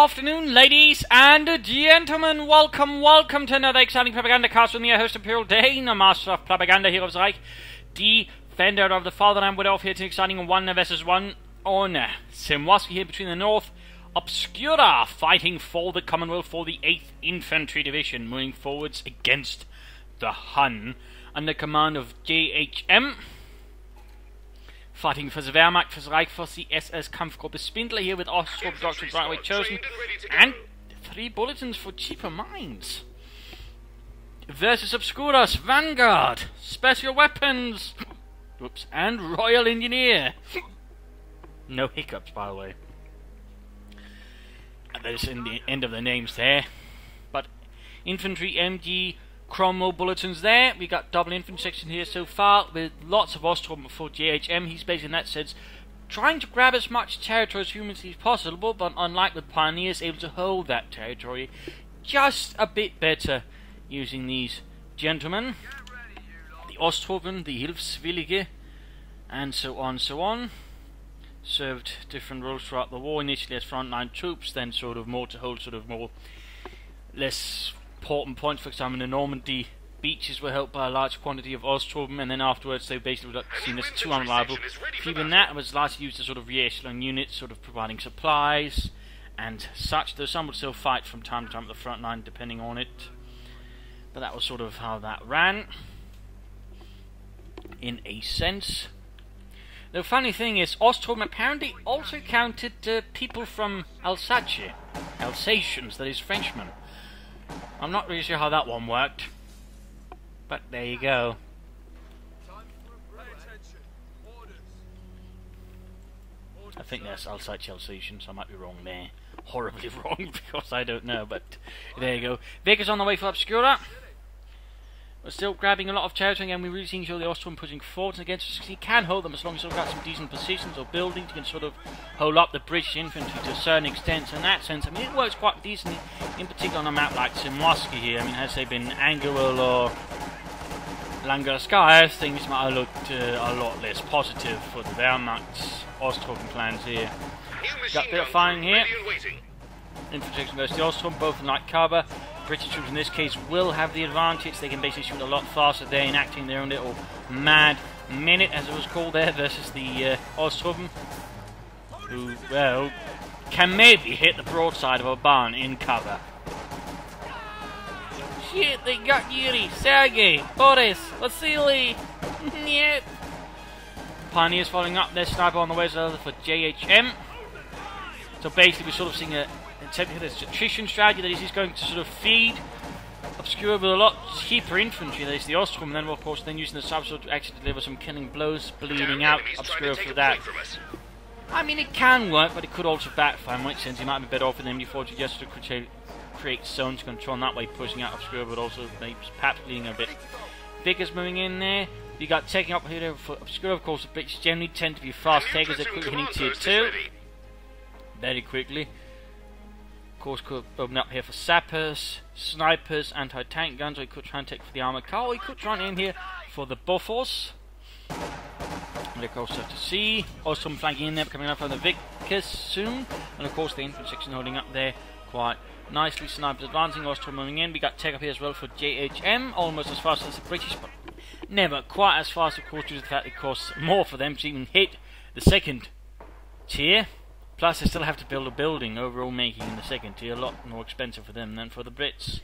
afternoon, ladies and gentlemen. Welcome to another exciting propaganda cast with me, your host Imperial Dane, a master of propaganda, Heroes Reich, defender of the fatherland. We're off here to an exciting 1 vs 1 on Simwaski here between the North Obscura, fighting for the Commonwealth for the 8th Infantry Division, moving forwards against the Hun under command of JHM. Fighting for the Wehrmacht, for the Reich, for the SS Kampfgruppe Spindler here with Ostrov Doctrines right away chosen, and 3 bulletins for cheaper mines. Versus Obscuras, Vanguard, Special Weapons, whoops, and Royal Engineer. No hiccups, by the way. There's in the end of the names there. But Infantry, MG, Cromwell bulletins there. We got double infantry section here so far with lots of Ostrom for JHM. He's basically in that sense trying to grab as much territory as humanly possible, but unlike with Pioneers, able to hold that territory just a bit better using these gentlemen. The Osthofen, the Hilfswillige, and so on. Served different roles throughout the war, initially as frontline troops, then sort of more to hold sort of more less important points. For example, the Normandy beaches were held by a large quantity of Osttroppen, and then afterwards they basically were seen as too unreliable. Even that was largely used as sort of re-echelon units, sort of providing supplies and such, though some would still fight from time to time at the front line depending on it. But that was sort of how that ran, in a sense. The funny thing is, Ostrom apparently also counted people from Alsace, Alsatians, that is Frenchmen. I'm not really sure how that one worked, but there you go. I think that's Alsace Alsatians, I might be wrong there. Horribly wrong, because I don't know, but there you go. Vickers on the way for Obscura. We're still grabbing a lot of territory, and we're really seeing the Ostrom pushing forward and against us. He can hold them as long as they've got some decent positions or buildings. He can sort of hold up the British infantry to a certain extent. So in that sense, I mean, it works quite decently, in particular on a map like Simwaski here. I mean, has they been Angewil or Langarskaya, things might have looked a lot less positive for the Wehrmacht's Ostrom plans here. Got a bit of firing here. Infantry goes to the Ostrom, both in light cover. British troops in this case will have the advantage. They can basically shoot a lot faster. They're enacting their own little mad minute, as it was called there, versus the Ostrom, who, well, can maybe hit the broadside of a barn in cover. Shit, they got Yuri, Sergei, Boris, Vasily. Niet. Pioneers following up their sniper on the way for JHM. So basically, we're sort of seeing a this attrition strategy that is he's going to sort of feed Obscura with a lot cheaper infantry, that is the Ostrom, and then of course using the subsword to actually deliver some killing blows, bleeding out Obscura for that. I mean, it can work, but it could also backfire in which sense he might be better off with MD40 just to create zones control, and that way pushing out Obscura, but also maybe perhaps bleeding a bit. Vickers moving in there. You got taking up here for Obscura, of course. The British generally tend to be fast takers. They're quickly hitting tier 2 very quickly. Of course, could open up here for sappers, snipers, anti-tank guns, or he could try and take for the armoured car, or he could try and aim here for the Bofors. And of course, have to see Ostrom flanking in there, coming up from the Vickers soon, and of course the infantry section holding up there quite nicely. Snipers advancing, Ostrom moving in. We got tech up here as well for JHM, almost as fast as the British, but never quite as fast, of course, due to the fact it costs more for them to even hit the second tier. Plus, they still have to build a building, overall making in the second tier a lot more expensive for them than for the Brits.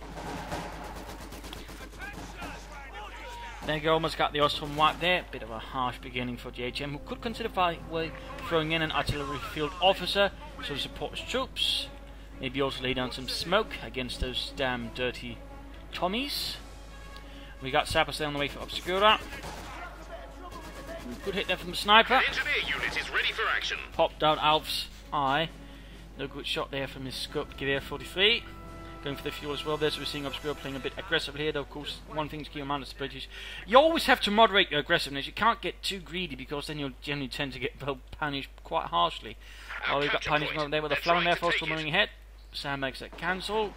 There you go, almost got the Ostrom wipe there. Bit of a harsh beginning for JHM, who could consider throwing in an artillery field officer so to support his troops. Maybe also lay down some smoke against those damn dirty Tommies. We got sappers there on the way for Obscura. Good hit there from the sniper. Engineer unit is ready for action. Popped out Alf's eye. No good shot there from his scope Gewehr 43. Going for the fuel as well there, so we're seeing Obscura playing a bit aggressively here, though of course one thing to keep in mind is the British. You always have to moderate your aggressiveness. You can't get too greedy because then you'll generally tend to get punished quite harshly. Oh, we've got punishment over there with a flowing there, Foster moving ahead. Sandbags that cancelled.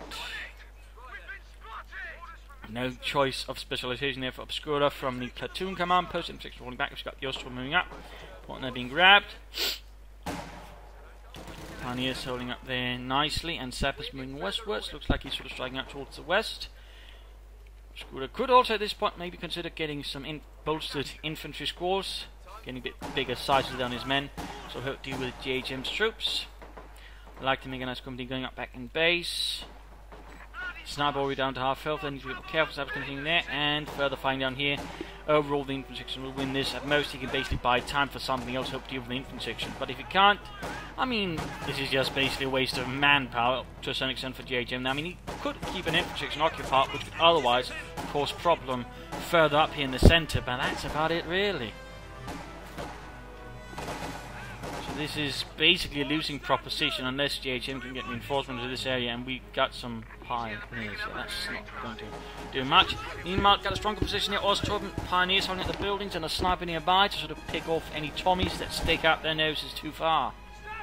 No choice of specialization there for Obscura from the platoon command post. M6 rolling back. We've got the Ostrom moving up. Point there being grabbed. Pioneers holding up there nicely, and Sapper's moving westwards. Looks like he's sort of striking out towards the west. Obscura could also at this point maybe consider getting some bolstered infantry squads, getting a bit bigger sizes on his men, so he'll deal with GHM's troops. I like the mechanized company going up back in base. Sniper already down to half health, then he's a bit more careful, Sapper's continuing there, and further fighting down here. Overall, the infantry section will win this. At most, he can basically buy time for something else, hope to deal with the infantry section. But if he can't, I mean, this is just basically a waste of manpower to a certain extent for GHM. I mean, he could keep an infantry section occupied, which would otherwise cause problem further up here in the centre, but that's about it, really. So this is basically a losing proposition unless GHM can get reinforcements to this area, and we got some pioneers, so that's not going to do much. Meanwhile, got a stronger position here. Ostrov Pioneers holding at the buildings and a sniper nearby to sort of pick off any Tommies that stick out their noses too far.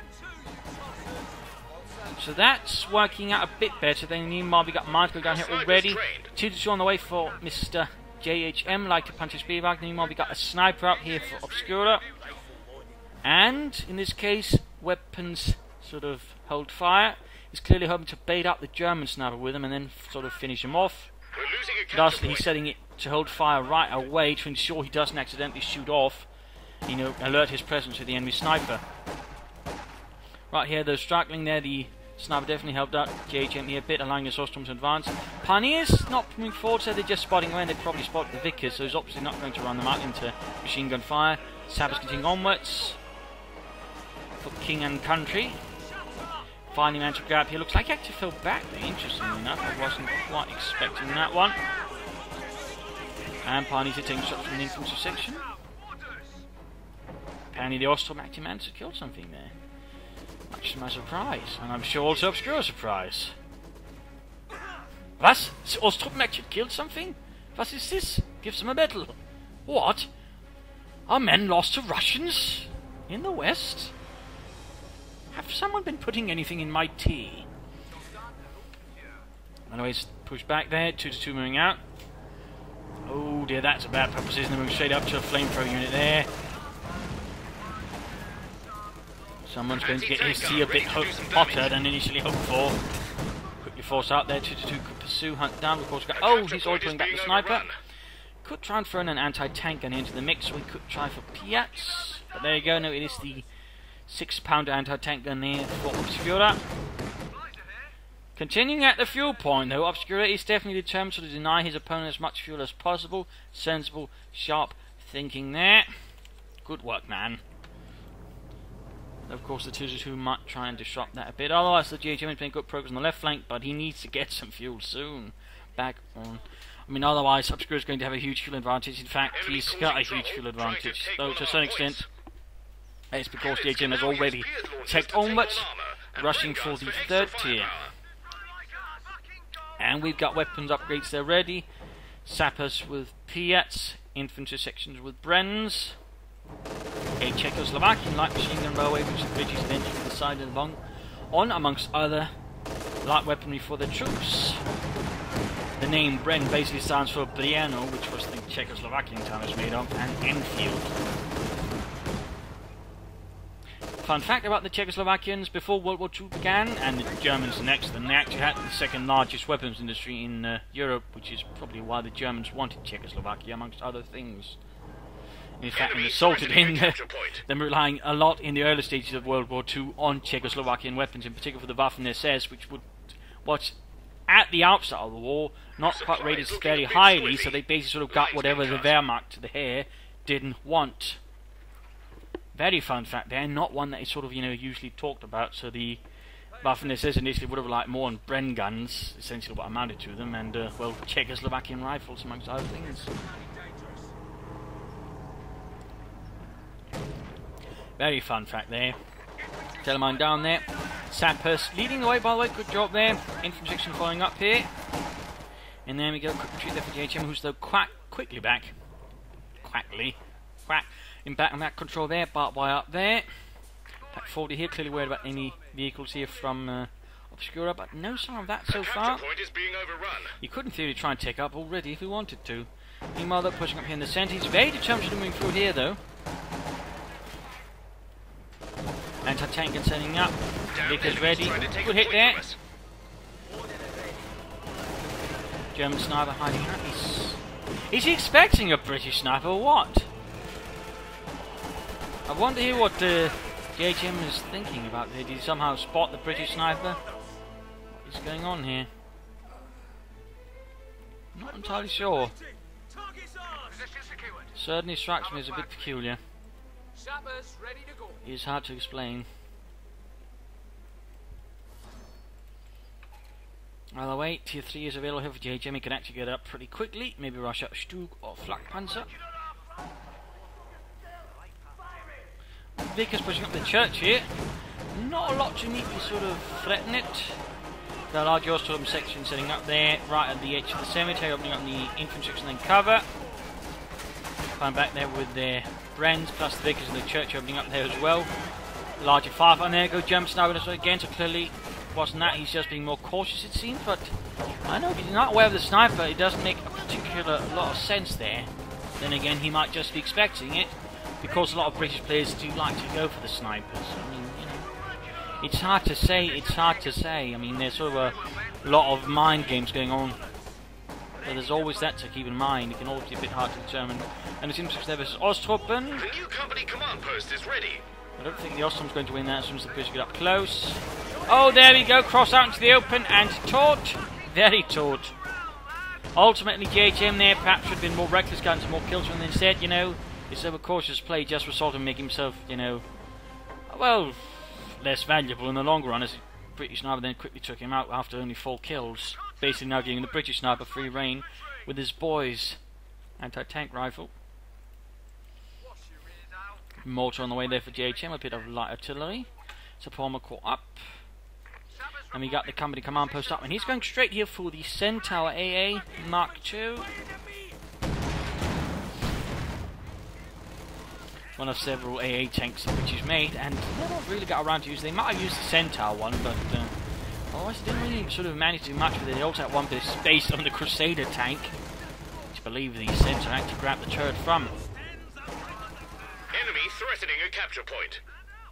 So that's working out a bit better. Then meanwhile, we got Marco down here already. 2-2 on the way for Mr. JHM, like to punch his spearback. Meanwhile, we got a sniper out here for Obscura. And, in this case, weapons sort of hold fire. He's clearly hoping to bait up the German sniper with him and then sort of finish him off. Lastly, he's setting it to hold fire right away to ensure he doesn't accidentally shoot off, you know, alert his presence to the enemy sniper. Right here, they're struggling there. The sniper definitely helped out JHM here a bit, allowing his Ostrom to advance. Pioneers not moving forward, so they're just spotting away, and they probably spotted the Vickers, so he's obviously not going to run them out into machine gun fire. Sapper's continuing onwards for King and Country. Finally managed to grab here. Looks like he actually fell back there, interestingly enough. I wasn't quite expecting that one. And Pioneers are taking shots from the infantry section. Apparently the Ostrom actually managed to kill something there. Much to my surprise, and I'm sure also Obscura's surprise. Was? Ostrom actually killed something? What is this? Gives them a medal. What? Our men lost to Russians? In the West? Have someone been putting anything in my tea? Anyways, push back there, 2-2 moving out. Oh dear, that's a bad proposition. They're moving straight up to a flamethrower unit there. Someone's going to get his tea a bit hotter than initially hoped for. Quickly force out there, 2-2 could pursue, hunt down. Of course, oh, he's already pulling back the sniper. Could try and throw in an anti-tank gun into the mix. We could try for Piats. But there you go, no, it is the 6-pounder anti-tank gun there for Obscura. Continuing at the fuel point though, Obscura is definitely determined to deny his opponent as much fuel as possible. Sensible, sharp thinking there. Good work, man. Of course, the 2-2 might try and disrupt that a bit. Otherwise, the GHM is making good progress on the left flank, but he needs to get some fuel soon. Back on. I mean, otherwise, Obscura is going to have a huge fuel advantage. In fact, he's got a huge fuel advantage. Though, to a certain extent, it's because GHM has already checked onwards, rushing for the 3rd tier. And we've got weapons upgrades there ready. Sappers with Piats, infantry sections with Brens. A Czechoslovakian light machine gun railway which the British have entered to the side of the bung on, amongst other light weaponry for the troops. The name Bren basically stands for Briano, which was the Czechoslovakian town it was made of, and Enfield. Fun fact about the Czechoslovakians: before World War II began, and the Germans next, then they actually had the 2nd largest weapons industry in Europe, which is probably why the Germans wanted Czechoslovakia, amongst other things. In fact, when assaulted in, them relying a lot in the early stages of World War II on Czechoslovakian weapons, in particular for the Waffen-SS, which was at the outset of the war not quite rated very highly, so they basically sort of got whatever the Wehrmacht, the Heer, didn't want. Very fun fact there, not one that is sort of, you know, usually talked about. So the Waffen-SS initially would have liked more on Bren guns, essentially what amounted to them, and well, Czechoslovakian rifles amongst other things. Very fun fact there. Telemine down there. Sappers leading the way, by the way, good job there. Infantry section following up here. And then we go, quick retreat there for JHM, who's though quickly back. Quack. In back on that control there, barbed wire up there. Pack 40 here, clearly worried about any vehicles here from Obscura, but no sign of that so far. He could in theory try and take up already if he wanted to. Meanwhile, they're pushing up here in the centre. He's very determined to move through here though. And anti-tank gun setting up. Vickers ready. Good hit there. German sniper hiding out. Is he expecting a British sniper or what? I wonder here what JHM is thinking about. Did he somehow spot the British sniper? What is going on here? Not entirely sure. Certainly strikes me as a bit peculiar. It is hard to explain. I'll wait. Tier 3 is available here for JHM. He can actually get up pretty quickly. Maybe rush up Stug or Flakpanzer. Vickers pushing up the church here. Not a lot to neatly sort of threaten it. The large Ostorm section setting up there, right at the edge of the cemetery, opening up the infantry section and cover. Coming back there with their Brens, plus the Vickers and the church opening up there as well. Larger firefight, there go German sniper again, so clearly wasn't that, he's just being more cautious it seems, but I know if he's not aware of the sniper, it doesn't make a particular lot of sense there. Then again, he might just be expecting it, because a lot of British players do like to go for the snipers. I mean, you know, it's hard to say, I mean, there's sort of a lot of mind games going on. So there's always that to keep in mind. It can always be a bit hard to determine. And it seems like there was Osttruppen. The new company command post is ready. I don't think the Ostrom's going to win that as soon as the British get up close. Oh, there we go. Cross out into the open and taut. Very taut. Ultimately, JHM there perhaps should have been more reckless, gotten some more kills, and instead, you know, his overcautious play just resulted in making himself, you know, well, less valuable in the long run, as the British sniper then quickly took him out after only 4 kills. Basically now giving the British sniper free reign with his boys. Anti-tank rifle. Mortar on the way there for JHM, a bit of light artillery. Support caught up. And we got the company command post up, and he's going straight here for the Centaur AA Mark II. One of several AA tanks which he's made, and they don't really got around to use. They might have used the Centaur one, but otherwise they didn't really sort of manage to do much with it. They also had one bit of space on the Crusader tank, which I believe the Centaur actually grabbed the turret from. Enemy threatening a capture point.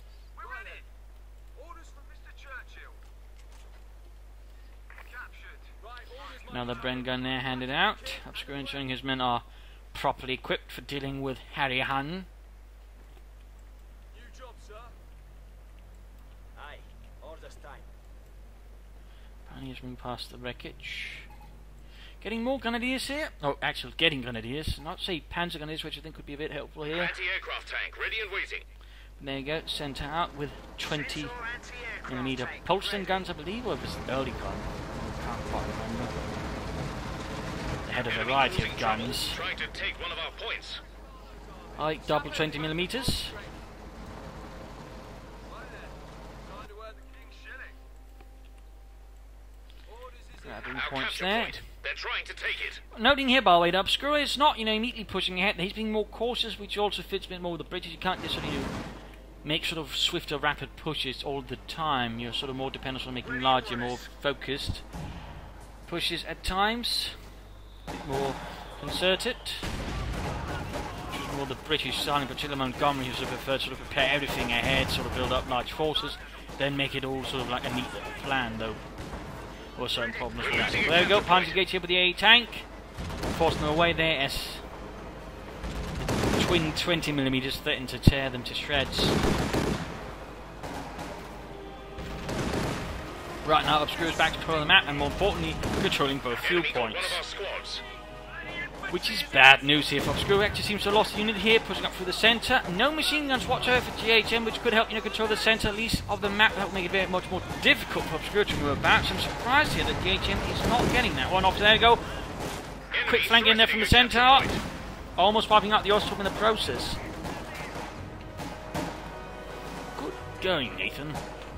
Another Bren gun there handed out. Obscure showing his men are properly equipped for dealing with Harry Hun. He's moving past the wreckage. Getting more grenadiers here. Oh, actually, getting grenadiers. Not say panzer grenadiers, which I think would be a bit helpful here. Anti-aircraft tank ready and waiting. There you go, sent out with 20mm Polston guns, I believe, or if it's an early gun. I can't quite remember. They had a variety of guns. Trying to take one of our points. I like double 20mm. Grabbing points there. Point. They're trying to take it. Noting here, by the way, that Obscura is not, you know, immediately pushing ahead. He's being more cautious, which also fits a bit more with the British. You can't just sort of make sort of swifter, rapid pushes all the time. You're sort of more dependent on making larger, more focused pushes at times. A bit more concerted. Which is more the British style, in particular Montgomery, who sort of preferred to sort of prepare everything ahead, sort of build up large forces, then make it all sort of like a neat little plan, though. Or certain problems with that. So there we go, Panzer Gate here with the A tank. Forcing them away there as the twin 20mm threaten to tear them to shreds. Right now, Obscure is back to controlling the map, and more importantly, controlling both fuel points. Which is bad news here for Obscure. Actually seems to have lost a unit here, pushing up through the centre. No machine guns whatsoever for JHM, which could help, you know, control the centre at least of the map. That would make it very much more difficult for Obscure to move about. So I'm surprised here that JHM is not getting that one off. There we go. Quick flank in there from the centre. Almost wiping out the Ostrom in the process. Good going, Nathan.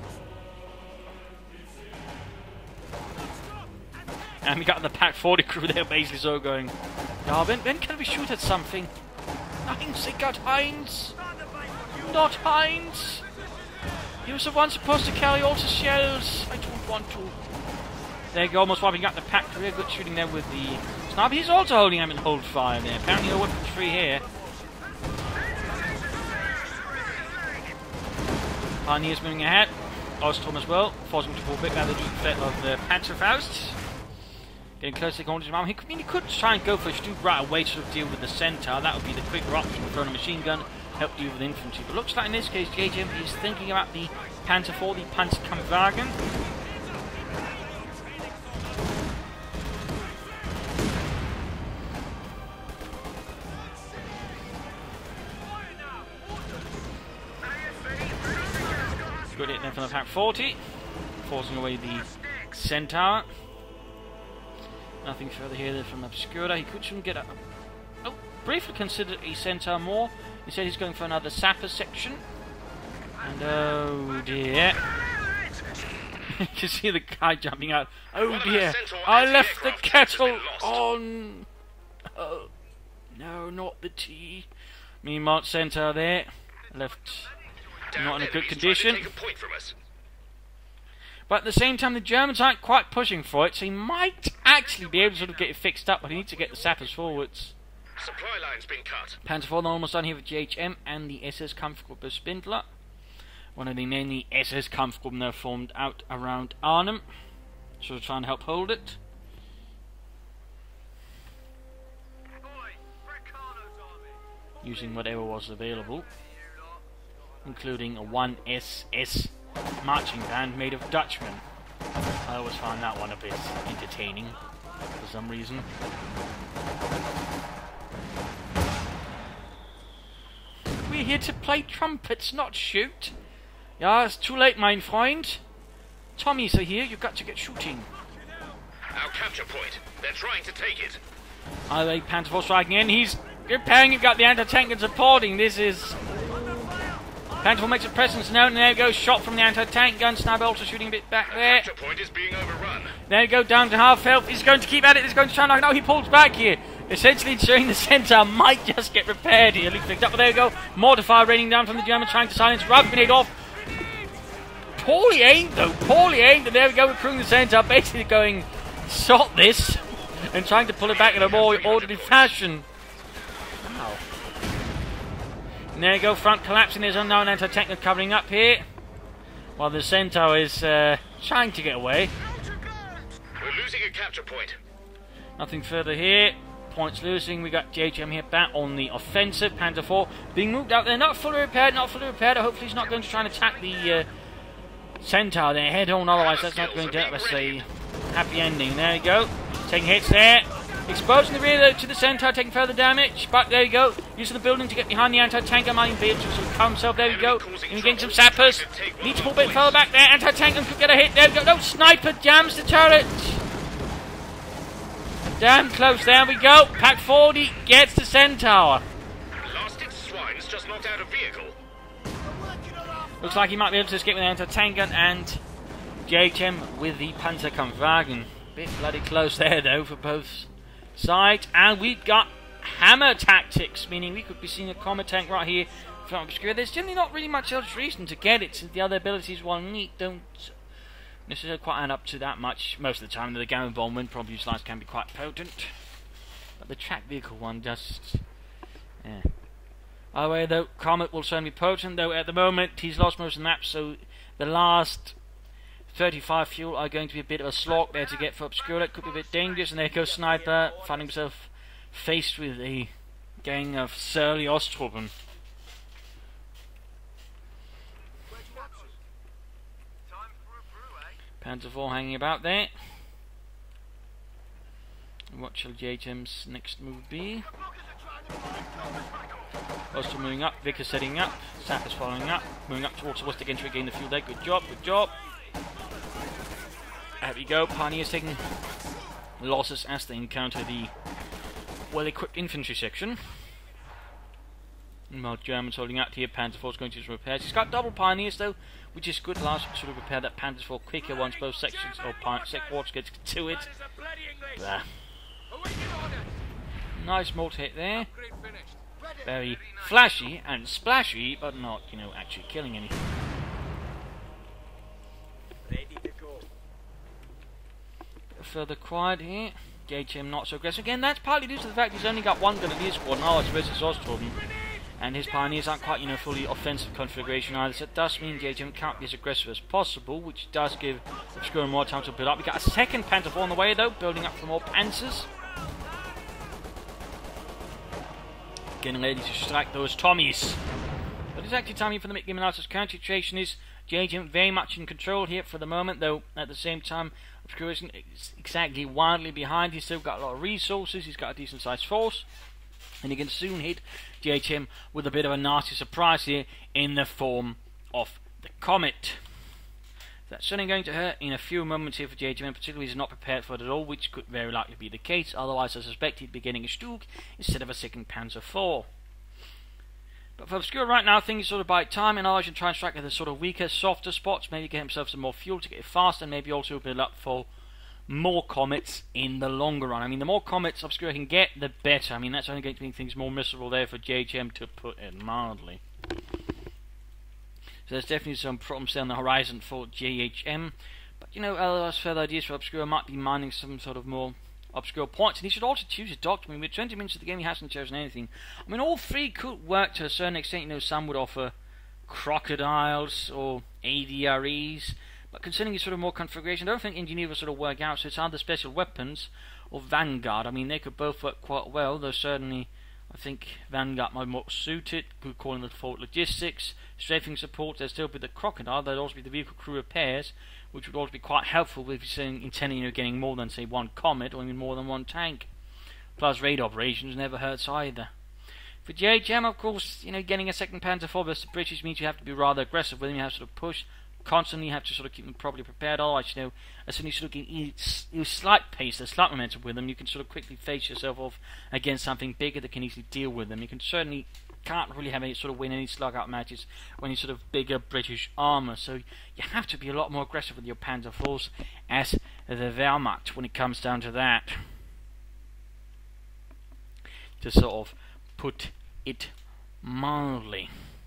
And we got the Pack 40 crew there basically so going, yeah, when can we shoot at something? Heinz, they got Heinz! Not Heinz! He was the one supposed to carry all the shells. I don't want to. There you go, almost wiping out the Pack 3. Good shooting there with the sniper. He's also holding him in hold fire there. Apparently no weapon 3 here. Pioneers moving ahead. Ostrom as well, forcing to pull a bit out of the deep threat of the Panzerfaust. Getting close to the corner to his arm. He could try and go for a Stude right away to sort of deal with the Centaur. That would be the quicker option, throwing a machine gun, help deal with infantry. But looks like in this case, JHM is thinking about the Panther 4, the Panzerkampfwagen. Good hit then from the Pack 40, forcing away the Centaur. Nothing further here from Obscura. He could soon get a... Oh, briefly considered a Centaur more. He said he's going for another sapper section. And oh dear. You can see the guy jumping out. Oh dear, I left the kettle on. Oh, no, not the tea. Meanwhile, Centaur there, left not in a good condition. But at the same time, the Germans aren't quite pushing for it, so he might actually be able to sort of get it fixed up, but he needs to get the sappers forwards. Supply line's been cut. Panzer IV almost done here with GHM and the SS Kampfgruppe Spindler. One of the many SS Kampfgruppen that are formed out around Arnhem. So we'll try and help hold it. Using whatever was available, including a 1SS marching band made of Dutchmen. I always found that one a bit entertaining for some reason. We're here to play trumpets, not shoot. Yeah, it's too late, mein Freund. Tommies are here, you've got to get shooting. Our capture point. They're trying to take it. Either Panther IV striking in, he's repairing, you've got the anti-tank and supporting. This is... Panther IV makes a presence known, and there we go, shot from the anti-tank gun. Sniper also shooting a bit back there. Capture point is being overrun. There we go, down to half health. He's going to keep at it, he's going to try and knock. No, he pulls back here. Essentially ensuring the Centaur might just get repaired here. At least picked up, but there we go. Mortar fire raining down from the Germans, trying to silence. Rug grenade off. Poorly aimed though, poorly aimed, and there we go, recruiting the Centaur, basically going, sort this, and trying to pull it back in a more orderly fashion. Wow. And there you go, front collapsing, there's unknown anti-tank covering up here, while the Centaur is trying to get away. We're losing a capture point. Nothing further here. Points losing. We got JHM here back on the offensive. Panther IV being moved out there, not fully repaired, not fully repaired. Hopefully he's not going to try and attack the Centaur there head on, otherwise that's not going to give us a happy ending. There you go, taking hits there, exposing the rear to the Centaur, taking further damage, but there you go, using the building to get behind the anti-tanker, might be able to sort of calm himself. There we go, and getting some sappers, needs to pull a bit further back there, anti-tanker could get a hit. There we go, no, sniper jams the turret, damn close. There we go, Pack 40 gets the Centaur. Lost its swines, just knocked out a vehicle. Looks like he might be able to escape with the anti-tank gun, and JHM with the Panzerkampfwagen. Bit bloody close there though for both sides. And we've got hammer tactics, meaning we could be seeing a combat tank right here from Obscura. There's generally not really much else reason to get it, since the other abilities, while neat, don't necessarily quite add up to that much most of the time. The Gamma Bomb wind probably slides can be quite potent, but the track vehicle one just... yeah. Either way though, Comet will certainly be potent, though at the moment he's lost most of the maps, so the last 35 fuel are going to be a bit of a slog there to get for Obscura. It could be a bit dangerous, and there goes Sniper, finding himself faced with a gang of surly Osttruppen. Panzer IV hanging about there. What shall JHM's next move be? Ostrom moving up, Vickers setting up, Sappers following up, moving up towards the west again to regain the fuel there. Good job, good job. There we go, Pioneers taking losses as they encounter the well-equipped infantry section. Meanwhile, Germans holding out here. Panzer IV is going to do some repairs. He's got double Pioneers though, which is good. Allows him to sort of repair that Panzer IV quicker once both sections or quarters get to it. Blah. Nice mortar hit there. Very flashy and splashy, but not, you know, actually killing anything. Further quiet here. JHM not so aggressive. Again, that's partly due to the fact he's only got one gun in his squad, and ours versus Ostrom. And his Pioneers aren't quite, fully offensive configuration either, so it does mean JHM can't be as aggressive as possible, which does give Obscura more time to build up. We got a second Panther IV on the way though, building up for more Panzers. Getting ready to strike those Tommies. But it's actually time for the mid-game analysis. Current situation is JHM very much in control here for the moment, though at the same time Obscura isn't exactly wildly behind. He's still got a lot of resources, he's got a decent sized force, and he can soon hit JHM with a bit of a nasty surprise here in the form of the Comet. That's certainly going to hurt in a few moments here for JHM, particularly he's not prepared for it at all, which could very likely be the case. Otherwise, I suspect he'd be getting a Stug instead of a second Panzer IV. But for Obscura right now, things sort of bide time, and I should try and strike at the sort of weaker, softer spots, maybe get himself some more fuel to get it fast, and maybe also build up for more Comets in the longer run. I mean, the more Comets Obscura can get, the better. I mean, that's only going to make things more miserable there for JHM, to put it mildly. So there's definitely some problems there on the horizon for JHM. But, otherwise further ideas for Obscura might be mining some sort of more obscure points. And he should also choose a doctor. I mean, with 20 minutes of the game, he hasn't chosen anything. I mean, all three could work to a certain extent. Some would offer crocodiles or ADREs. But considering his sort of more configuration, I don't think Engineer will sort of work out, so it's either special weapons or Vanguard. I mean, they could both work quite well, though certainly I think Vanguard might be more suited. Could call in the forward logistics, strafing support. There'd still be the Crocodile, there'd also be the vehicle crew repairs, which would also be quite helpful if you're intending getting more than, say, one Comet or even more than one tank. Plus, raid operations never hurts either. For JHM, of course, getting a second Panzer IV versus the British means you have to be rather aggressive with him. You have to sort of push constantly, have to sort of keep them properly prepared. Otherwise, as soon as you sort of get slight pace, a slight momentum with them, you can sort of quickly face yourself off against something bigger that can easily deal with them. You can't really have any sort of win any slug out matches when you sort of bigger British armour. So you have to be a lot more aggressive with your Panzer IVs as the Wehrmacht when it comes down to that. To sort of put it mildly.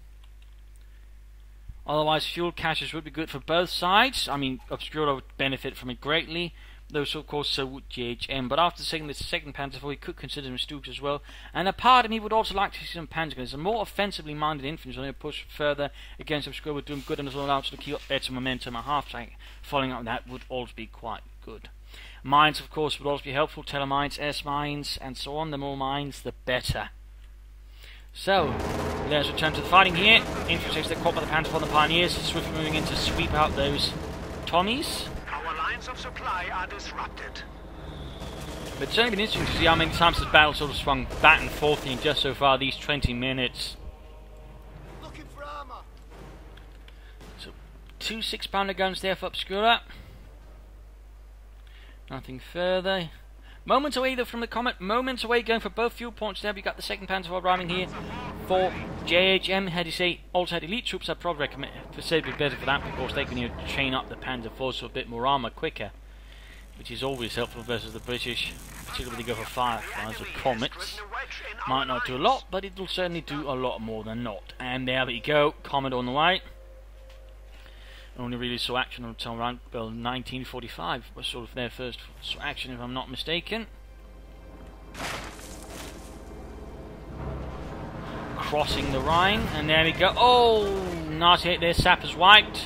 Otherwise, fuel caches would be good for both sides. I mean, Obscura would benefit from it greatly, though, of course, so would JHM. But after seeing this second Panzer IV, he could consider some Stugs as well. And a part of me would also like to see some Panzer guns. A more offensively minded infantry, so they push further against Obscura would do them good, and as well to keep up better momentum at half tank. Following up that would also be quite good. Mines, of course, would also be helpful. Telemines, S-mines, and so on. The more mines, the better. So, let's return to the fighting here. Infantry takes their caught by the Panzer IV and the Pioneers, swiftly moving in to sweep out those Tommies. Our lines of supply are disrupted. But it's only been interesting to see how many times this battle sort of swung back and forth in just so far these 20 minutes. Looking for armor. So, 2 6-pounder guns there for Obscura. Nothing further. Moments away though from the Comet, moments away going for both fuel points there. We've got the second Panzer IV arriving here for JHM. Had you say also had elite troops, I'd probably recommend it'd be better for that because they can chain up the Panzer IVs for a bit more armour quicker, which is always helpful versus the British, particularly when they go for Fireflies or Comets. Might not do a lot, but it will certainly do a lot more than not. And there we go, Comet on the way. Only really saw action until around 1945 was sort of their first action, if I'm not mistaken. Crossing the Rhine, and there we go. Oh, nice hit there, Sappers wiped.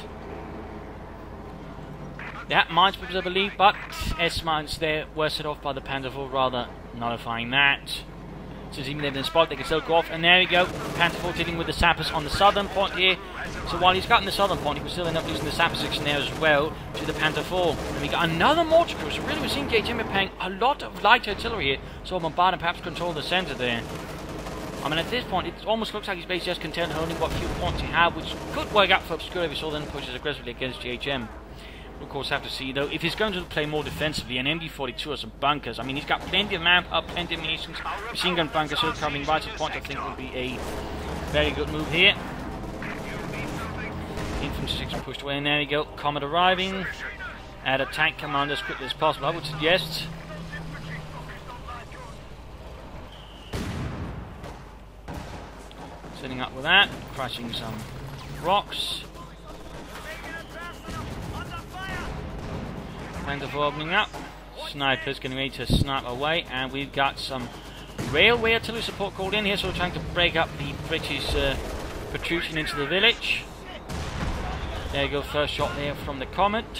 Yeah, minesweepers I believe, but S-mines there were set off by the Panzer IV, rather nullifying that. Since even they've been spotted, they can still go off. And there we go, Panzer IV dealing with the Sappers on the southern point here. So while he's gotten the southern point, he can still end up losing the Sapper section there as well to the Panzer IV. And we got another mortar cruiser. Really, we're seeing JHM paying a lot of light artillery here. So bombard and perhaps control the centre there. I mean, at this point, it almost looks like he's basically just content holding what few points he had, which could work out for Obscura if he saw then pushes aggressively against JHM. We'll of course have to see though if he's going to play more defensively. An MD42 or some bunkers. I mean, he's got plenty of manpower, plenty of munitions, machine gun bunkers, so coming right to the point I think would be a very good move here. Infantry section pushed away, and there we go. Comet arriving. Add a tank commander as quickly as possible, I would suggest. Setting up with that, crashing some rocks. Panzer IV opening up. Snipers getting ready to snipe away, and we've got some railway artillery support called in here, so we're trying to break up the British protrusion into the village. There you go, first shot there from the Comet.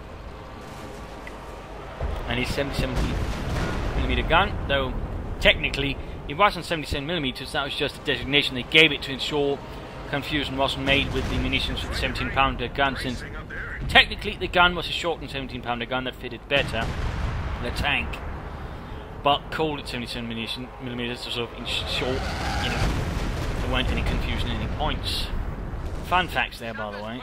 And his 70mm gun, though technically it wasn't 77mm, that was just a designation they gave it to ensure confusion wasn't made with the munitions for the 17-pounder gun, since technically the gun was a shortened 17-pounder gun that fitted better the tank, but called it 77mm to sort of ensure, you know, there weren't any confusion at any points. Fun facts there, by the way.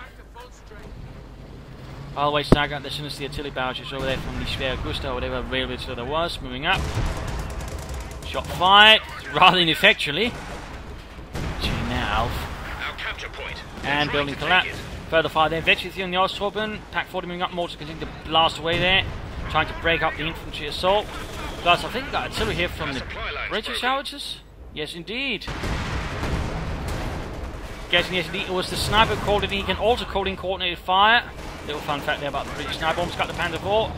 By the way, snag out as soon as the artillery barrages over there from the Schwer Gustav, or whatever railway there was, moving up. Shot fired, rather ineffectually. Now. And building collapse. Further fire there, Vetchith on the Osttorben. Pack 40 moving up, mortars continue to blast away there, trying to break up the infantry assault. Plus, I think we got artillery here from the British howitzers. Yes, indeed. Guessing yes, indeed, it was the sniper who called it in. He can also call in coordinated fire. Little fun fact there about the British sniper. Almost got the Panther IV.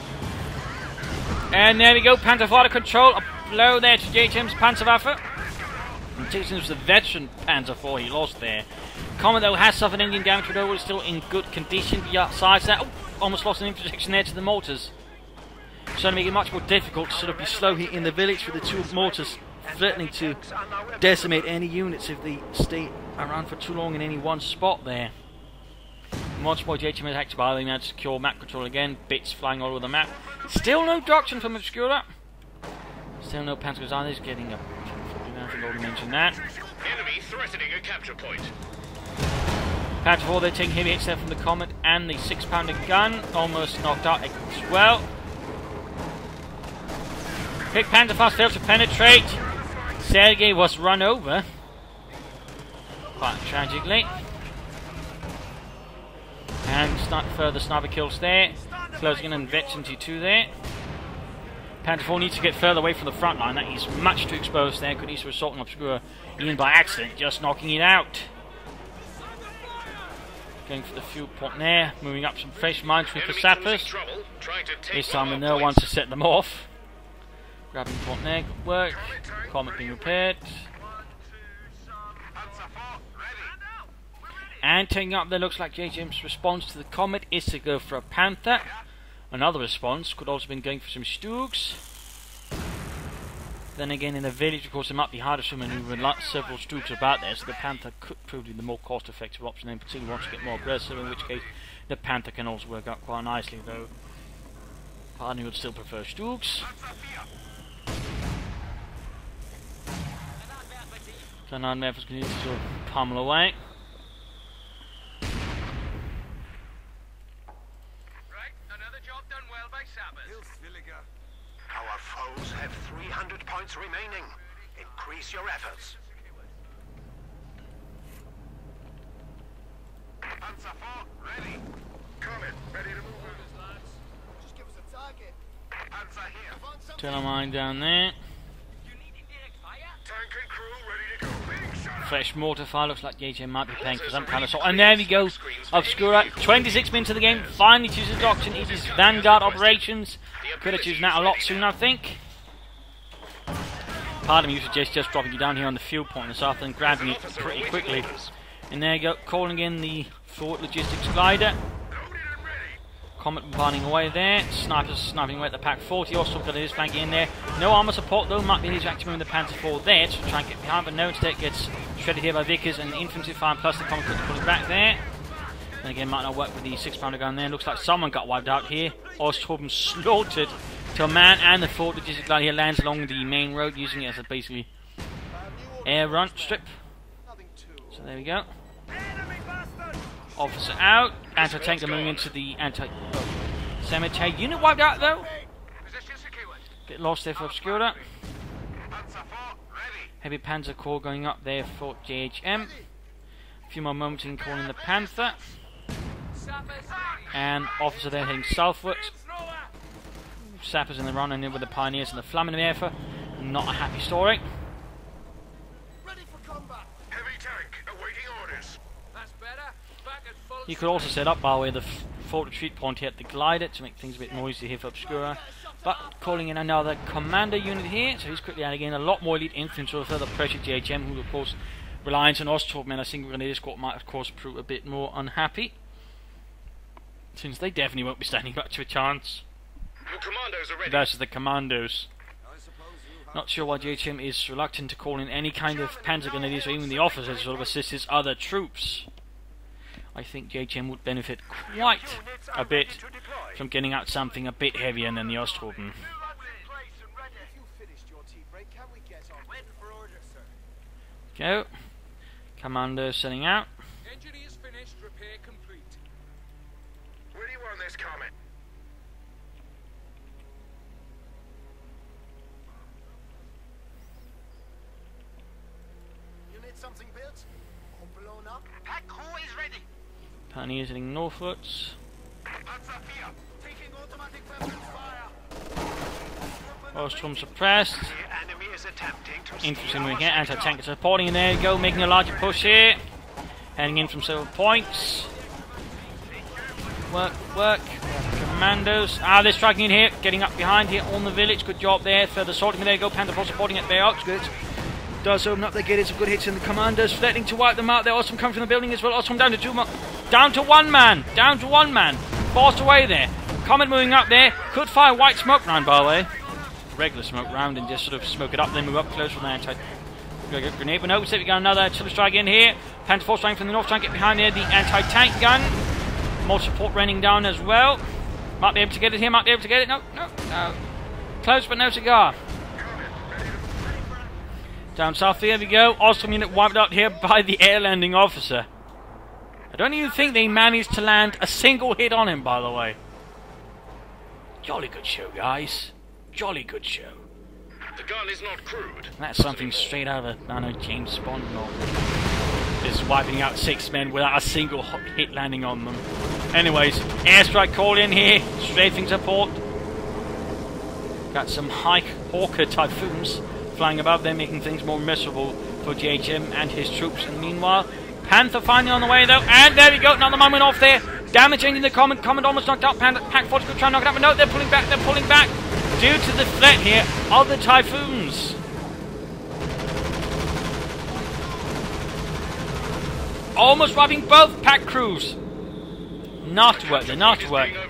And there we go, Panther IV to control. A blow there to JHM's Panzerwaffe. And it was the veteran Panzer IV he lost there. Comet though has suffered engine damage, but overall is still in good condition. Besides that, almost lost an intersection there to the mortars. So to make it much more difficult to sort of be slow here in the village with the two mortars threatening to decimate any units if they stay around for too long in any one spot there. Once more JHM attacks by the to secure map control again, bits flying all over the map. Still no doctrine from Obscura. Still no Panzers either, he's getting a... I think I already mentioned that. Enemy threatening a capture point. Panther IV, they're taking heavy hits there from the Comet and the 6-pounder gun, almost knocked out as well. Quick Panther fast failed to penetrate. Sergei was run over, quite tragically. And further sniper kills there. Closing in on Veteran T2 there. Panther IV needs to get further away from the front line. That is much too exposed there. Could easily assault and obscure even by accident, just knocking it out. Going for the fuel point there. Moving up some fresh minefield for sappers. This time with no one to set them off. Grabbing the point there. Good work. Comet being repaired. And taking up there, looks like JHM's response to the Comet is to go for a Panther. Another response could also have been going for some Stugs. Then again, in the village, of course, it might be harder to maneuver several Stugs about there, so the Panther could prove to be the more cost-effective option, and particularly once you get more aggressive, in which case the Panther can also work out quite nicely, though. Part of me would still prefer Stugs. So now Memphis can use to sort of pummel away. Our foes have 300 points remaining. Increase your efforts. Panzer IV, ready. Comet, ready to move. Just give us a target. Panzer here. Telemine down there. Tank and crew ready to go. Big shot. Fresh mortar fire, looks like JHM might be playing for some kind of assault. And there we go, Obscura, 26 minutes of the game, finally chooses the option. It is Vanguard operations. Could have chosen that a lot sooner, I think. Part of me suggests just dropping you down here on the fuel point this afternoon, grabbing it pretty quickly. And there you go, calling in the Fort Logistics Glider. Comet burning away there. Snipers sniping away at the Pack 40. Also got his flank in there. No armor support though. Might be his active the Panther IV there to try and get behind, but no, instead gets shredded here by Vickers and the infantry fire, plus the Comet puts it back there. And again, might not work with the 6-pounder gun there. Looks like someone got wiped out here. Osttorben slaughtered to a man, and the Fort Logistics Glider here lands along the main road, using it as a basically air run strip. So there we go. Officer out. Anti-tank moving into the cemetery. Unit wiped out though. Bit lost there for Obscura. Heavy Panzer Corps going up there for JHM. A few more moments in calling the Panther. And officer there heading southwards. Sappers in the run and in with the Pioneers and the Flammenwerfer. Not a happy story. Ready for combat. Heavy tank awaiting orders. That's better. Back at You could also set up, by the way, the fort retreat point here at the glider to make things a bit noisy here for Obscura. But calling in another commander unit here, so he's quickly adding in a lot more elite infantry to further pressure GHM, who of course relies on Osttorp, and I think Grenadier Squad might of course prove a bit more unhappy, since they definitely won't be standing much of a chance Your commandos are ready. versus the commandos. Not sure why GHM is reluctant to call in any kind of Panzer Grenadiers or even the officers to sort of assist his other troops. I think JHM would benefit quite a bit from getting out something a bit heavier than the Osttruppen. Go. Commander setting out. Engineers finished, repair complete. Where do you want this comment? You need something built? Or blown up? Pack crew is ready. Pioneers heading northwards. Panzer IV, taking automatic weapons fire. Ostrom suppressed. The enemy is attempting to Infantry moving here. Anti-tank supporting, and there you go, making a larger push here. Heading in from several points. Work, work. Commandos. They're striking in here. Getting up behind here on the village. Good job there. Further sorting. There you go. Panther 4 supporting at their outskirts. Does open up. They get it. Some good hits in the commandos. Threatening to wipe them out. They're Ostrom coming from the building as well. Ostrom down to 2 more. Down to 1 man. Down to 1 man. Forced away there. Comet moving up there. Could fire white smoke round, by the way. Regular smoke round and just sort of smoke it up, then move up close from the anti grenade. But no, we got another artillery strike in here. Panther 4 striking from the north, trying to get behind there. The anti-tank gun. More support raining down as well. Might be able to get it here, might be able to get it. No, no, no. Close but no cigar. Down south, here we go. Ostrom unit wiped out here by the air landing officer. I don't even think they managed to land a single hit on him, by the way. Jolly good show, guys. Jolly good show. The gun is not crude. That's something straight out of a, I don't know, James Bond novel. Just wiping out 6 men without a single hit landing on them. Anyways, airstrike call in here. Strafing support. Got some Hawker Typhoons flying above there, making things more miserable for GHM and his troops. And meanwhile, Panther finally on the way though. And there we go, another moment off there. Damaging in the Comet. Comet almost knocked out. Pack 4 could try and knock it out, but no, they're pulling back, they're pulling back. Due to the threat here of the Typhoons. Almost wiping both pack crews. Not to work, they're not to work.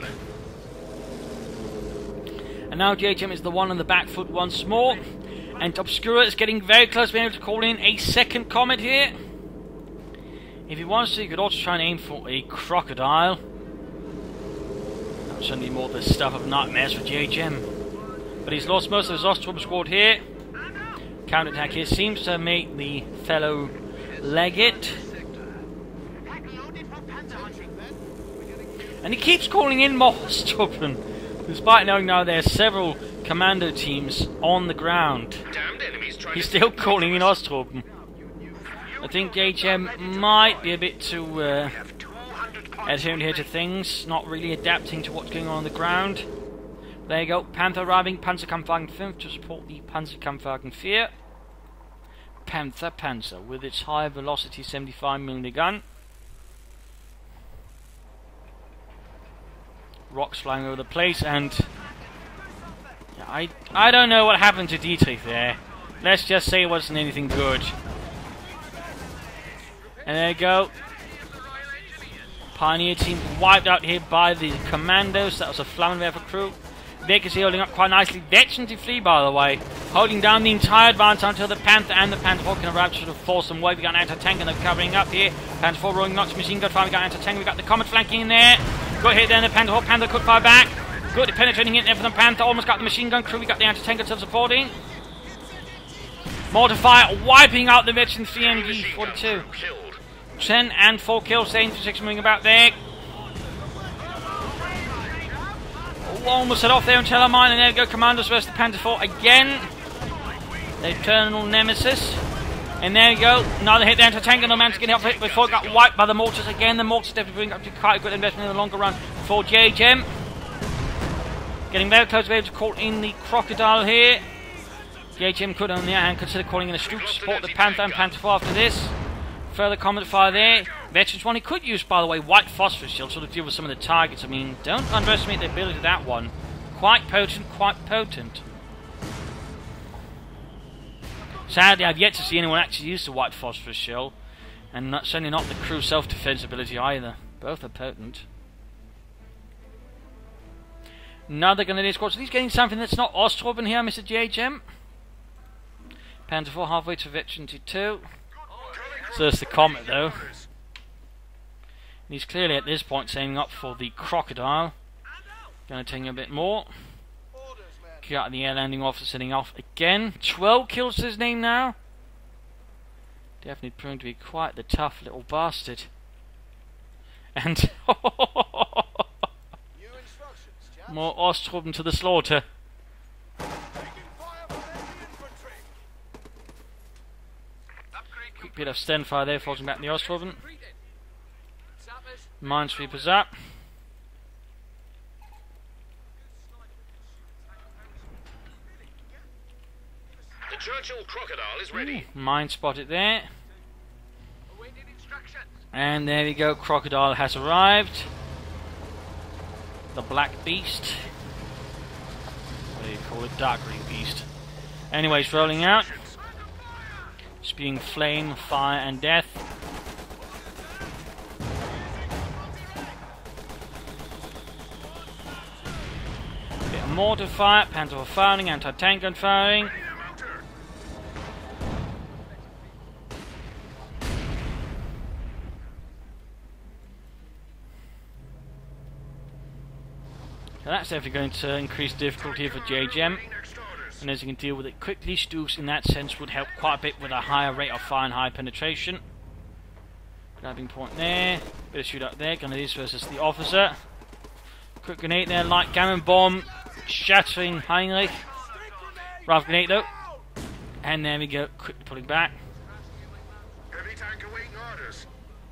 And now JHM is the one on the back foot once more. And Obscura is getting very close to being able to call in a second Comet here. If he wants to, he could also try and aim for a Crocodile. That's certainly more the stuff of nightmares for JHM. But he's lost most of his Ostrom squad here. Counterattack here seems to have made the fellow Legate. And he keeps calling in more Ostrom, despite knowing now there are several commando teams on the ground. He's still calling in Ostrom. I think JHM might be a bit too adherent here to things, not really adapting to what's going on the ground. There you go, Panther arriving, Panzerkampfwagen 5 to support the Panzerkampfwagen 4. Panzer with its high velocity 75mm gun. Rocks flying over the place, and I don't know what happened to Dietrich there. Let's just say it wasn't anything good. And there you go. Pioneer team wiped out here by the commandos. That was a Flammenwerfer crew. Vacancy holding up quite nicely. Veteran to flee, by the way. Holding down the entire advance until the Panther and the Panther 4 can arrive to sort of force them away. We got an anti-tank and they're covering up here. Panther 4 rolling notch machine gun fire. We got an anti-tank. We got the Comet flanking in there. Got hit there. The Panther 4. Panther could fire back. Good penetrating hit there for the Panther. Almost got the machine gun crew. We got the anti-tank itself supporting. Mortar fire wiping out the veteran CMG 42. 10 and 4 kills, staying for 6 moving about there. Almost set off there on Tellermine, and there we go, Commandos versus the Panther 4 again. The Eternal Nemesis. And there you go, another hit there into tank, and no man to get off it before it got wiped by the mortars again. The mortars definitely bring up to quite a good investment in the longer run for JHM. Getting very close to be able to call in the Crocodile here. JHM could, on the other hand, consider calling in a Stroop to support the Panther and Panther 4 after this. Further Comet fire there. Veterans one, he could use, by the way, white phosphorus shield to sort of deal with some of the targets. I mean, don't underestimate the ability of that one. Quite potent, quite potent. Sadly, I've yet to see anyone actually use the white phosphorus shell, and certainly not the crew self-defense ability either. Both are potent. Another Grenadier squad. So he's getting something that's not Osthofen here, Mr. JHM. Panzer IV halfway to Veteran T2. So there's the Comet though. And he's clearly at this point saving up for the Crocodile. Going to take him a bit more. Got the air landing officer setting off again. 12 kills to his name now. Definitely proving to be quite the tough little bastard. And more Osthofen to the slaughter. Quick bit of stand fire there, forcing back the Osthofen. Minesweepers up. The Churchill Crocodile is ready. Mine spotted there. And there we go, Crocodile has arrived. The Black Beast. What do you call it? Dark Green Beast. Anyways, rolling out. Spewing flame, fire and death. Bit of mortar fire, Panzer IV firing, anti-tank gun firing. So that's definitely going to increase difficulty for JGM, and as you can deal with it quickly, Stooks in that sense would help quite a bit with a higher rate of fire and high penetration. Grabbing point there, bit of shoot up there, Grenadiers versus the officer. Quick grenade there, light cannon bomb, shattering Heinrich. Rough grenade though, and there we go, quickly pulling back. Heavy tank awaiting orders.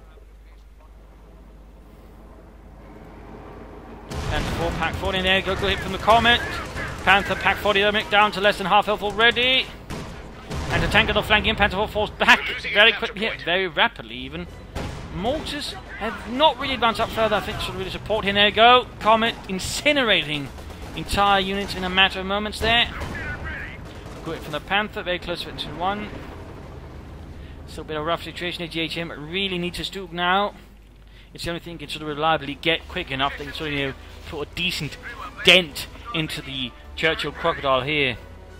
Panther 4, Pack 40 in there, go hit from the Comet. Panther, Pack 40 down to less than half health already. And the tank on the flanking, Panther 4 falls back very quickly, very rapidly even. Mortars have not really advanced up further, I think should really support him. There we go, Comet incinerating entire units in a matter of moments there. Go hit from the Panther, very close to it into one. Still a bit of a rough situation here, GHM, but really needs to stoop now. It's the only thing you can sort of reliably get quick enough that you can sort of, put a decent dent into the Churchill Crocodile here.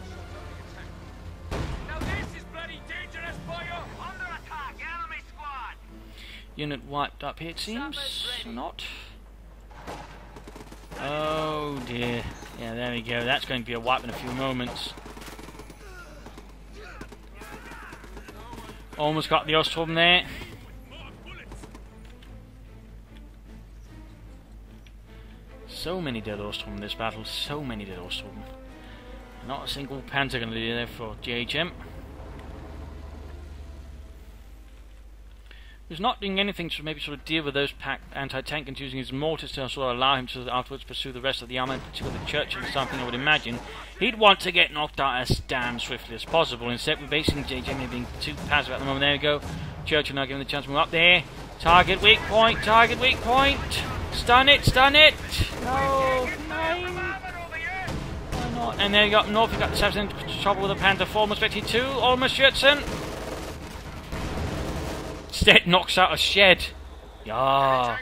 Now this is bloody dangerous, boyo! Under attack, enemy squad! Unit wiped up here, it seems. Not. Oh dear. Yeah, there we go. That's going to be a wipe in a few moments. Almost got the Osthofen there. So many dead Osthofen in this battle, so many dead Osthofen. Not a single Panzer going to be there for JHM. He's not doing anything to maybe sort of deal with those pack anti-tank and using his mortars to sort of allow him to afterwards pursue the rest of the army, particularly the Churchill or something I would imagine. He'd want to get knocked out as damn swiftly as possible. Instead, we're basically JHM being too passive at the moment. There we go. Churchill now given the chance to move up there. Target weak point, target weak point. Stun it, stun it! No, nine. Why not? And there you got North, you got the 7 trouble with the Panther IV, almost 52, almost Schützen. Instead knocks out a shed. Yeah.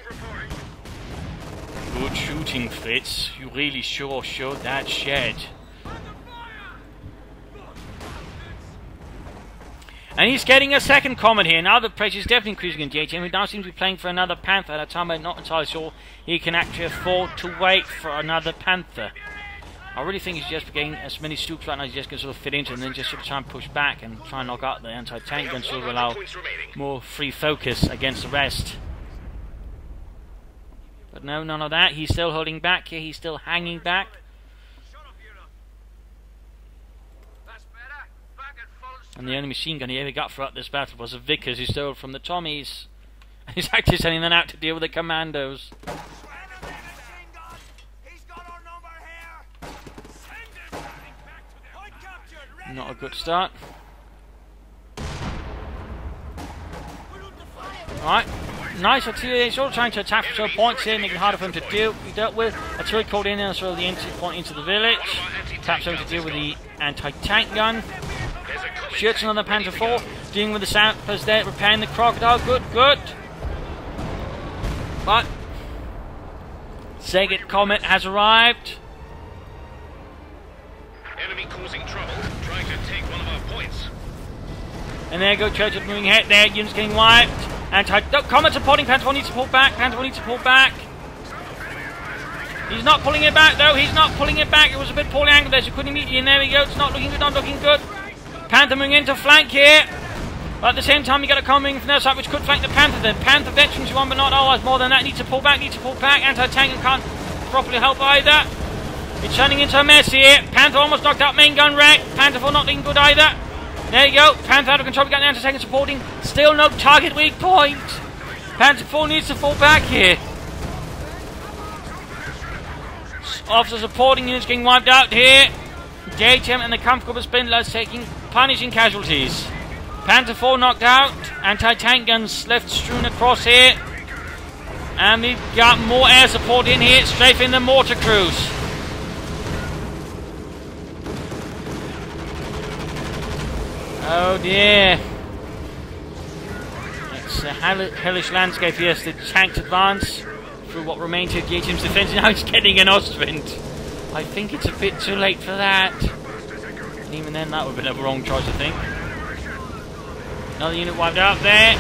Good shooting, Fritz. You really sure showed that shed. And he's getting a second Comet here. Now the pressure is definitely increasing in JHM. He now seems to be playing for another Panther at a time I'm not entirely sure he can actually afford to wait for another Panther. I really think he's just getting as many Stooks right now as he just can sort of fit into and then just sort of try and push back and try and knock out the anti-tank and sort of allow more free focus against the rest. But no, none of that. He's still holding back here. He's still hanging back. And the only machine gun he ever got throughout this battle was a Vickers he stole from the Tommies. He's actually sending them out to deal with the commandos. Not a good start. Right, nice artillery. He's all trying to attack for some points here, making it harder for him to be dealt with. Artillery called in and sort of the entry point into the village. Taps him to deal with the anti-tank gun. Shoots another Panzer IV, dealing with the sappers there, repairing the crocodile. Good, good. But Szeged Comet has arrived. Enemy causing trouble, trying to take one of our points. And there go Churchill moving ahead there, units getting wiped. Comet supporting, Panzer IV needs to pull back, Panzer IV needs to pull back. He's not pulling it back though, he's not pulling it back. It was a bit poorly angled there, so couldn't immediately, and there we go, it's not looking good, not looking good. Panther moving into flank here. But at the same time, you got a coming from the other side, which could flank the Panther then. Panther veterans you want, but not always. More than that, needs to pull back, Anti-tank can't properly help either. It's turning into a mess here. Panther almost knocked out, main gun wreck. Panther 4 not looking good either. There you go. Panther out of control, we got the anti-tank supporting. Still no target weak point. Panther 4 needs to fall back here. Officer supporting units getting wiped out here. JHM and the Kampfgruppe Spindlers taking punishing casualties. Panther 4 knocked out. Anti-tank guns left strewn across here. And we've got more air support in here, strafing the mortar crews. Oh dear. It's a hellish landscape here as the tanks advance through what remains of JHM's defence. Now it's getting an Ostwind. I think it's a bit too late for that. And even then, that would have been a wrong choice, I think. Another unit wiped out there.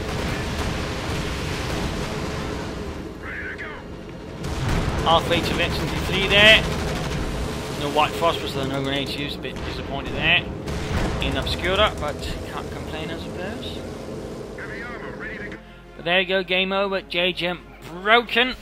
Halfway to X-23 there. No white phosphorus, though no grenades used. A bit disappointed there. In Obscura, but can't complain, I suppose. But there you go, game over. JHM broken.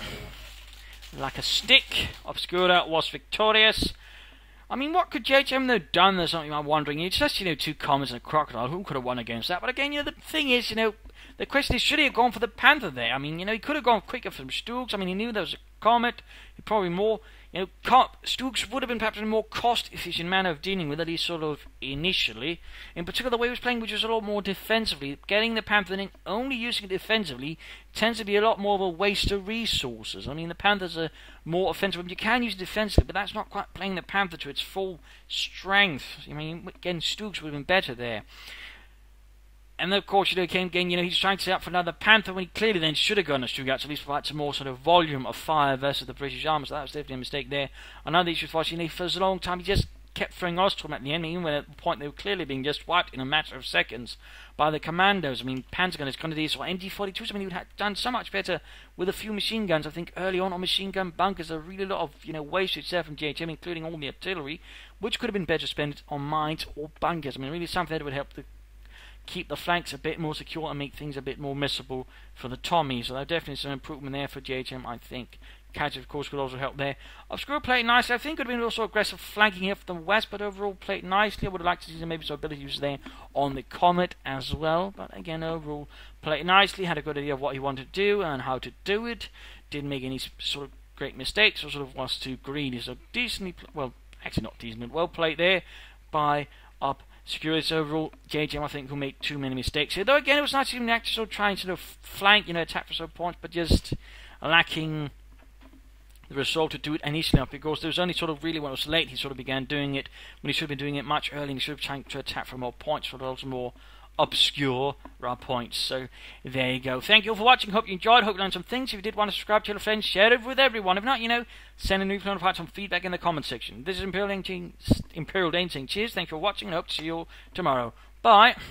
Like a stick. Obscura was victorious. I mean, what could JHM have done? There's something I'm wondering. It's just, 2 Comets and a Crocodile. Who could have won against that? But again, the thing is, the question is, should he have gone for the Panther there? I mean, he could have gone quicker for Stooks. I mean, he knew there was a Comet. He probably more, Stooks would have been perhaps a more cost-efficient manner of dealing with, at least sort of initially. In particular, the way he was playing, which was a lot more defensively. Getting the Panther and only using it defensively tends to be a lot more of a waste of resources. I mean, the Panthers are more offensive. You can use it defensively, but that's not quite playing the Panther to its full strength. I mean, again, Stooks would have been better there. And then, of course, he's trying to set up for another Panther when he clearly then should have gone to Stuttgart to at least provide some more sort of volume of fire versus the British army. So that was definitely a mistake there. Another issue for us, for a long time, he just kept throwing Ostrom at the end, even when at the point they were clearly being just wiped in a matter of seconds by the commandos. I mean, Panzergun is going to these MG42s. I mean, he would have done so much better with a few machine guns. I think early on machine gun bunkers, there are really a lot of wastage there from JHM, including all the artillery, which could have been better spent on mines or bunkers. I mean, really something that would help keep the flanks a bit more secure and make things a bit more missable for the Tommies. So there's definitely some improvement there for JHM, I think. Cadge, of course, could also help there. Obscura played nicely. I think it would have been also aggressive flanking here from the west, but overall played nicely. I would have liked to see maybe some abilities there on the Comet as well. But again, overall played nicely. Had a good idea of what he wanted to do and how to do it. Didn't make any sort of great mistakes or sort of was too greedy. So decently, well, actually not decently, well played there by Obscura. Overall, JHM I think will make too many mistakes here. Though again, it was nice to see him actually sort of trying to flank, attack for some points, but just lacking the result to do it initially, because there was only sort of really when it was late he sort of began doing it when he should have been doing it much earlier, and he should have tried to attack for more points, for those more obscure points. So there you go. Thank you all for watching. Hope you enjoyed. Hope you learned some things. If you did want to subscribe, tell a friend, share it with everyone. If not, send a new friend some feedback in the comment section. This is Imperial Dane saying cheers. Thank you for watching, and hope to see you all tomorrow. Bye.